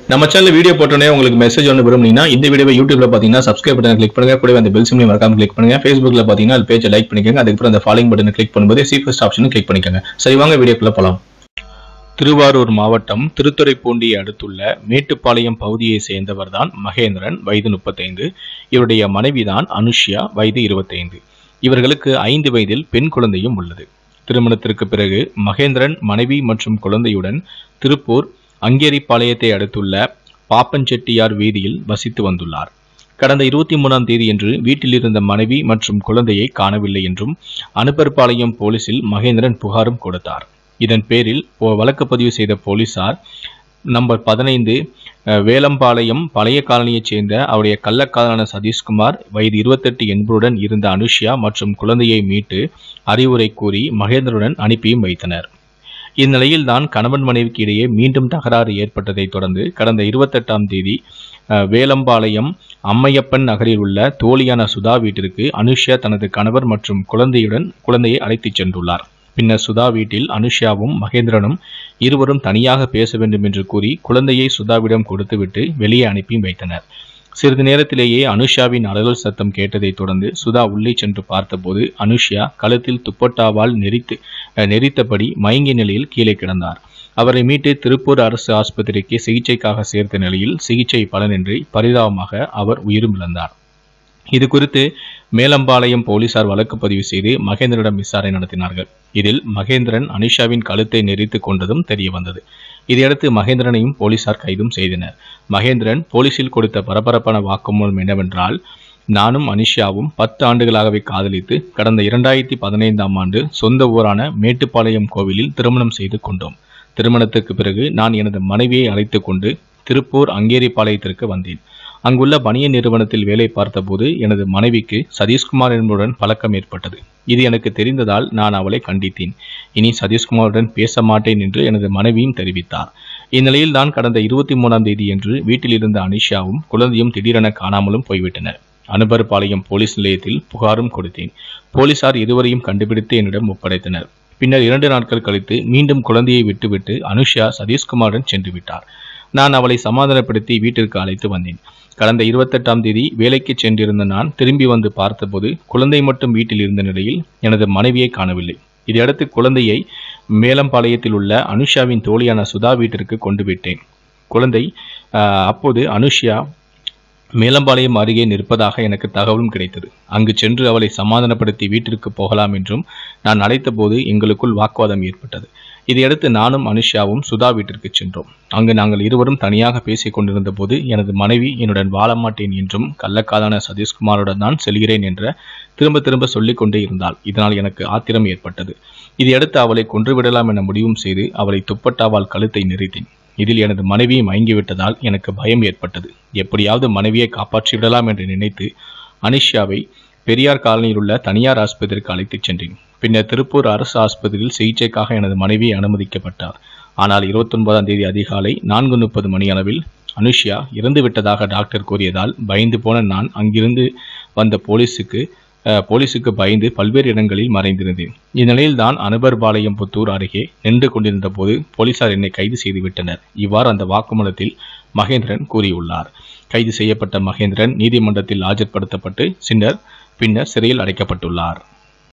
நம்ம channel video போட்டோனே உங்களுக்கு message ஒன்று விரும்புனீங்கன்னா இந்த வீடியோவை யூடியூப்ல பாத்தீங்கன்னா சப்ஸ்கிரைப் பட்டனை கிளிக் பண்ணுங்க, கூடவே அந்த பெல் சிம்பலையும் மறக்காம கிளிக் பண்ணுங்க. Facebookல பாத்தீங்கன்னா அது பேஜை லைக் பண்ணிக்கோங்க. அதுக்கப்புறம் அந்த ஃபாலோயிங் பட்டனை கிளிக் பண்ணும்போது சீஃபஸ்ட் ஆப்ஷனும் கிளிக் பண்ணிக்கோங்க. சரி வாங்க வீடியோக்குள்ள போலாம். திருவாரூர் மாவட்டம் திருத்துறைப்பூண்டியை அடுத்துள்ள மேட்டுப்பாளையம் பகுதியை சேர்ந்தவர் தான் மகேந்திரன், வயது 35. இவருடைய மனைவிதான் அனுஷ்யா, வயது 25. இவர்களுக்கு 5 வயதில் பெண் குழந்தையும் உள்ளது. திருமணத்திற்கு பிறகு மகேந்திரன் மனைவி மற்றும் குழந்தையுடன் திருப்பூர் அங்கேரிப்பாளையத்தை அடுத்துள்ள பாப்பஞ்செட்டியார் வீதியில் வசித்து வந்துள்ளார். கடந்த 23ஆம் தேதியன்று வீட்டில் இருந்த மனைவி மற்றும் குழந்தையை காணவில்லை என்றும் அனுப்பர்பாளையம் போலீசில் மகேந்திரன் புகாரும் கொடுத்தார். இதன் பேரில் வழக்கு பதிவு செய்த போலீசார் நம்பர் 15 வேலம்பாளையம் பழைய காலனியைச் சேர்ந்த அவருடைய கள்ளக்காதலான சதீஷ்குமார், வயது 28 என்பவருடன் இருந்த அனுஷ்யா மற்றும் குழந்தையை மீட்டு அறிவுரை கூறி மகேந்திரனுடன் அனுப்பியும் வைத்தனர். இந்நிலையில் தான் கணவன் மனைவிக்கு இடையே மீண்டும் தகராறு ஏற்பட்டதை தொடர்ந்து கடந்த 28ஆம் தேதி வேலம்பாளையம் அம்மையப்பன் நகரில் உள்ள தோழியான சுதா வீட்டிற்கு அனுஷ்யா தனது கணவர் மற்றும் குழந்தையை அழைத்துச் சென்றுள்ளார். பின்னர் சுதா வீட்டில் அனுஷ்யாவும் மகேந்திரனும் இருவரும் தனியாக பேச வேண்டும் என்று கூறி குழந்தையை சுதாவிடம் கொடுத்துவிட்டு வெளியே அனுப்பி வைத்தனர். சிறிது நேரத்திலேயே அனுஷ்யாவின் அலறல் சத்தம் கேட்டதை தொடர்ந்து சுதா உள்ளே சென்று பார்த்தபோது அனுஷ்யா கழுத்தில் துப்பட்டாவால் நெரித்தபடி மயங்கிய நிலையில் கீழே கிடந்தார். அவரை மீட்டு திருப்பூர் அரசு ஆஸ்பத்திரிக்கு சிகிச்சைக்காக சேர்த்த நிலையில் சிகிச்சை பலனின்றி பரிதாபமாக அவர் உயிரும் இழந்தார். இது குறித்து மேலம்பாளையம் போலீசார் வழக்கு பதிவு செய்து மகேந்திரனிடம் விசாரணை நடத்தினார்கள். இதில் மகேந்திரன் அனுஷாவின் கழுத்தை நெரித்து கொண்டதும் தெரிய வந்தது. இதையடுத்து மகேந்திரனையும் போலீசார் கைதும் செய்தனர். மகேந்திரன் போலீசில் கொடுத்த பரபரப்பான வாக்குமூலம் என்னவென்றால், நானும் அனுஷ்யாவும் 10 ஆண்டுகளாகவே காதலித்து கடந்த 2015ஆம் ஆண்டு சொந்த ஊரான மேட்டுப்பாளையம் கோவிலில் திருமணம் செய்து கொண்டோம். திருமணத்திற்கு பிறகு நான் எனது மனைவியை அழைத்து கொண்டு திருப்பூர் அங்கேரிப்பாளையத்திற்கு வந்தேன். அங்குள்ள பனியன் நிறுவனத்தில் வேலை பார்த்தபோது எனது மனைவிக்கு சதீஷ்குமார் என்பவருடன் பழக்கம் ஏற்பட்டது. இது எனக்கு தெரிந்ததால் நான் அவளை கண்டித்தேன். இனி சதீஷ்குமாருடன் பேச மாட்டேன் என்று எனது மனைவியும் தெரிவித்தார். இந்நிலையில் தான் கடந்த 23ஆம் தேதியன்று வீட்டில் இருந்த அனுஷ்யாவும் குழந்தையும் திடீரென காணாமலும் போய்விட்டனர். அனுப்பர்பாளையம் போலீஸ் நிலையத்தில் புகாரும் கொடுத்தேன். போலீசார் இருவரையும் கண்டுபிடித்து என்னிடம் ஒப்படைத்தனர். பின்னர் 2 நாட்கள் கழித்து மீண்டும் குழந்தையை விட்டுவிட்டு அனுஷ்யா சதீஷ்குமாருடன் சென்று விட்டார். நான் அவளை சமாதானப்படுத்தி வீட்டிற்கு அழைத்து வந்தேன். கடந்த 28ஆம் தேதி வேலைக்கு சென்றிருந்த நான் திரும்பி வந்து பார்த்தபோது குழந்தை மட்டும் வீட்டில் இருந்த நிலையில் எனது மனைவியை காணவில்லை. இதையடுத்து குழந்தையை மேலம்பாளையத்தில் உள்ள அனுஷ்யாவின் தோழியான சுதா வீட்டிற்கு கொண்டு விட்டேன். அப்போது அனுஷ்யா மேலம்பாளையம் அருகே நிற்பதாக எனக்கு தகவலும் கிடைத்தது. அங்கு சென்று அவளை சமாதானப்படுத்தி வீட்டிற்கு போகலாம் என்றும் நான் அழைத்த போது எங்களுக்குள் வாக்குவாதம் ஏற்பட்டது. இதையடுத்து நானும் அனுஷ்யாவும் சுதா வீட்டிற்கு சென்றோம். அங்கு நாங்கள் இருவரும் தனியாக பேசிக் கொண்டிருந்த போது எனது மனைவி என்னுடன் வாழ மாட்டேன் என்றும் கள்ளக்காதான சதீஷ்குமாருடன் தான் செல்கிறேன் என்ற திரும்ப சொல்லிக் கொண்டே இருந்தாள். இதனால் எனக்கு ஆத்திரம் ஏற்பட்டது. இதையடுத்து அவளை கொன்றுவிடலாம் என முடிவும் செய்து அவளை துப்பட்டாவால் கழுத்தை நெரித்தேன். இதில் எனது மனைவி மயங்கிவிட்டதால் எனக்கு பயம் ஏற்பட்டது. எப்படியாவது மனைவியை காப்பாற்றிவிடலாம் என்று நினைத்து அனுஷ்யாவை பெரியார் காலனியில் உள்ள தனியார் ஆஸ்பத்திரிக்கு அழைத்துச் சென்றேன். பின்னர் திருப்பூர் அரசு ஆஸ்பத்திரியில் சிகிச்சைக்காக எனது மனைவி அனுமதிக்கப்பட்டார். ஆனால் 29ஆம் தேதி அதிகாலை 4:30 மணி அளவில் அனுஷ்யா இறந்துவிட்டதாக டாக்டர் கூறியதால் பயந்து போன நான் அங்கிருந்து வந்த போலீசுக்கு பயந்து பல்வேறு இடங்களில் மறைந்திருந்தேன். இந்நிலையில் தான் அனுப்பர்பாளையம் புத்தூர் அருகே நின்று கொண்டிருந்த போது போலீசார் என்னை கைது செய்து விட்டனர். இவ்வாறு அந்த வாக்குமூலத்தில் மகேந்திரன் கூறியுள்ளார். கைது செய்யப்பட்ட மகேந்திரன் நீதிமன்றத்தில் ஆஜர்படுத்தப்பட்டு பின்னர் சிறையில் அடைக்கப்பட்டுள்ளார்.